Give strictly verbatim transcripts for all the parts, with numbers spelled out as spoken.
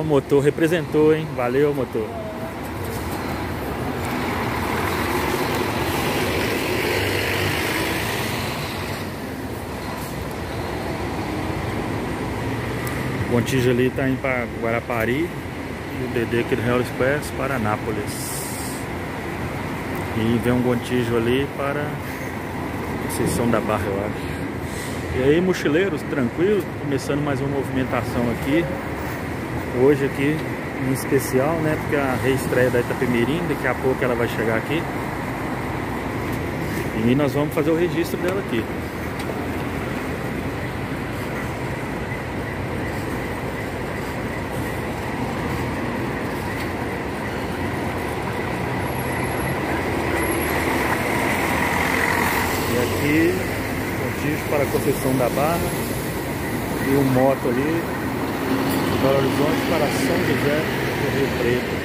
motor representou, hein? Valeu, motor. O Gontijo ali tá indo para Guarapari e o Dedê aqui do Real Express para Anápolis. E vem um Gontijo ali para Conceição da Barra, eu acho. E aí, mochileiros, tranquilo, começando mais uma movimentação aqui. Hoje aqui em especial, né, porque a reestreia da Itapemirim, daqui a pouco ela vai chegar aqui. E nós vamos fazer o registro dela aqui. E aqui, Gontijo para Conceição da Barra e um moto ali de Belo Horizonte para São José do Rio Preto.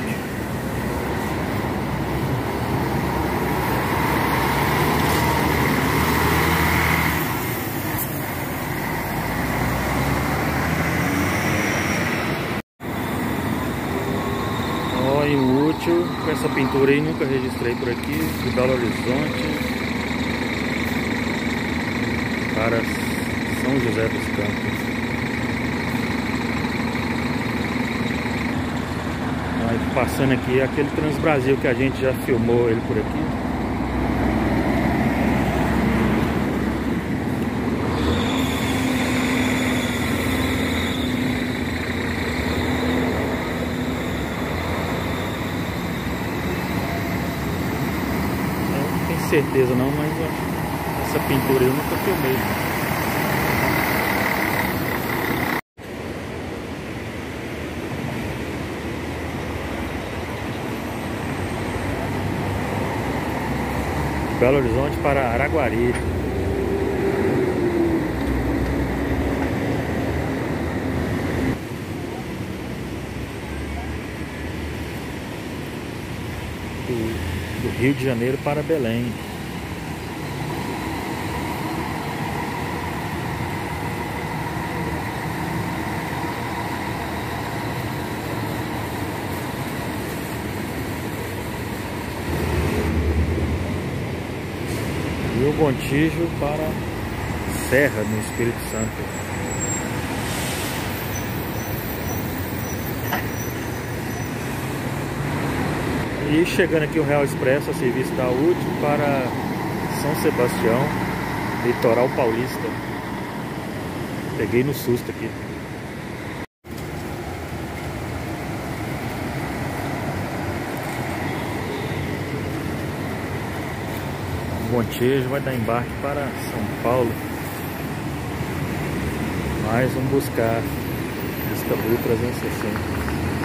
Ó, e um útil com essa pintura aí, nunca registrei por aqui, de Belo Horizonte para São José dos Campos. Aí, passando aqui aquele Transbrasil que a gente já filmou ele por aqui. Eu não tenho certeza não, mas ó, essa pintura eu nunca filmei. Belo Horizonte para Araguari. Do, do Rio de Janeiro para Belém. E o Gontijo para Serra, no Espírito Santo. E chegando aqui o Real Expresso a serviço da útil para São Sebastião, Litoral Paulista. Peguei no susto aqui. O Gontijo vai dar embarque para São Paulo. Mais um buscar Istanbul trezentos e sessenta.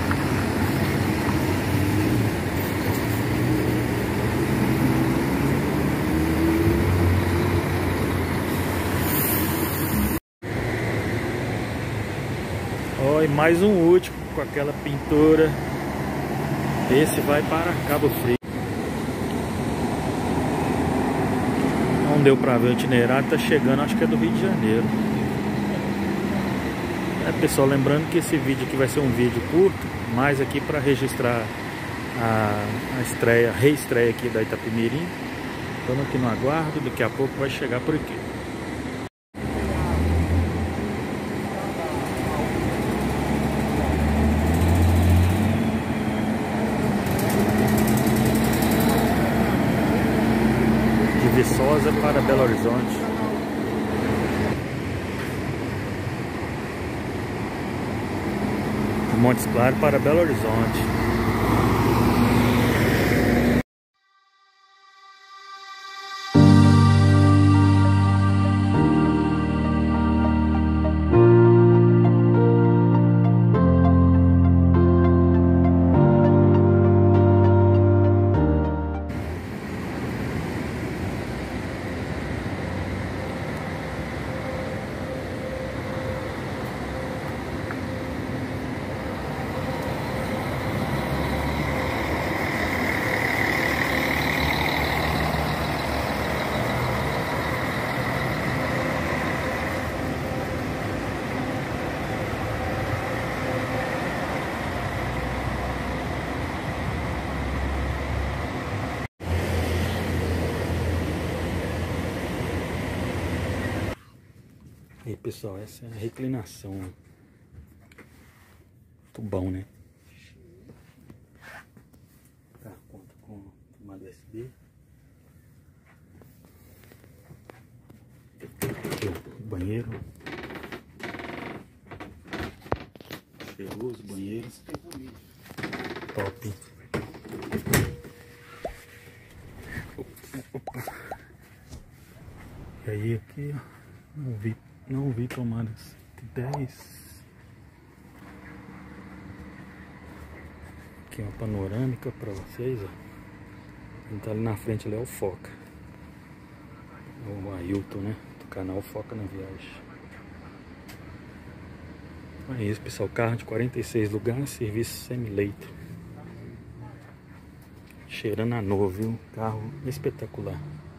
Ó, e mais um último com aquela pintura. Esse vai para Cabo Frio. Não deu pra ver o itinerário, tá chegando, acho que é do Rio de Janeiro. É, pessoal, lembrando que esse vídeo aqui vai ser um vídeo curto, mais aqui para registrar a, a estreia, a reestreia aqui da Itapemirim. Estamos aqui no aguardo, daqui a pouco vai chegar por aqui. Viçosa para Belo Horizonte. Montes Claros para Belo Horizonte. pessoal, essa é a reclinação. Muito bom, né? Tá, conta com tomada U S B. Aqui, ó, banheiro. Cheiroso banheiro. Top. Opa. E aí aqui, ó, não vi, não vi tomadas dez. Aqui uma panorâmica para vocês, ó. Quem tá ali na frente ali é o Foca. O Ailton, né? Do canal Foca na Viagem. É isso, pessoal. Carro de quarenta e seis lugares, serviço semi-leito. Cheirando a novo, viu? Carro espetacular.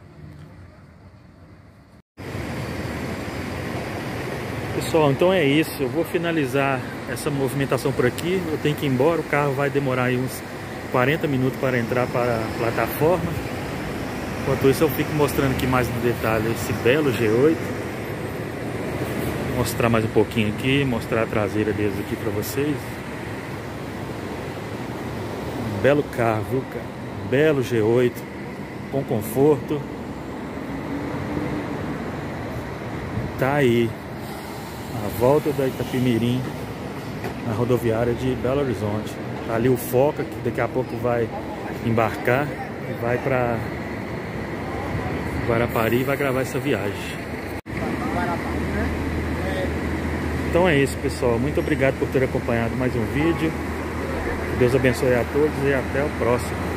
Pessoal, então é isso. Eu vou finalizar essa movimentação por aqui. Eu tenho que ir embora. O carro vai demorar aí uns quarenta minutos para entrar para a plataforma. Enquanto isso, eu fico mostrando aqui mais no detalhe esse belo G oito. Vou mostrar mais um pouquinho aqui, mostrar a traseira deles aqui para vocês. Um belo carro, viu, cara? Um belo G oito com conforto. Tá aí a volta da Itapemirim na rodoviária de Belo Horizonte. Tá ali o Foca, que daqui a pouco vai embarcar e vai para Guarapari e vai gravar essa viagem. Então é isso, pessoal. Muito obrigado por ter acompanhado mais um vídeo. Que Deus abençoe a todos e até o próximo.